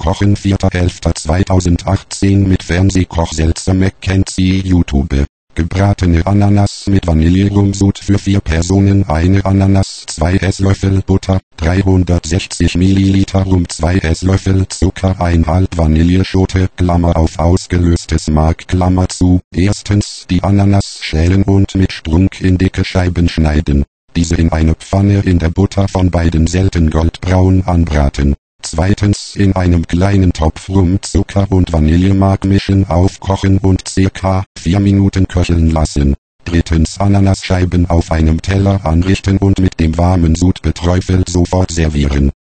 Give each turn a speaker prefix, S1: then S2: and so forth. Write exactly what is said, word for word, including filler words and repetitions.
S1: Kochen vierter elfter zweitausendachtzehn mit Fernsehkoch Seltzer Mackenzie YouTube. Gebratene Ananas mit Vanillerumsud für vier Personen. Eine Ananas, zwei Esslöffel Butter, dreihundertsechzig Milliliter Rum, zwei Esslöffel Zucker, einhalb Vanilleschote, Klammer auf ausgelöstes Mark, Klammer zu. Erstens die Ananas schälen und mit Strunk in dicke Scheiben schneiden. Diese in eine Pfanne in der Butter von beiden Seiten goldbraun anbraten. Zweitens in einem kleinen Topf Rum, Zucker und Vanillemark mischen, aufkochen und circa vier Minuten köcheln lassen. Drittens Ananasscheiben auf einem Teller anrichten und mit dem warmen Sud beträufelt sofort servieren.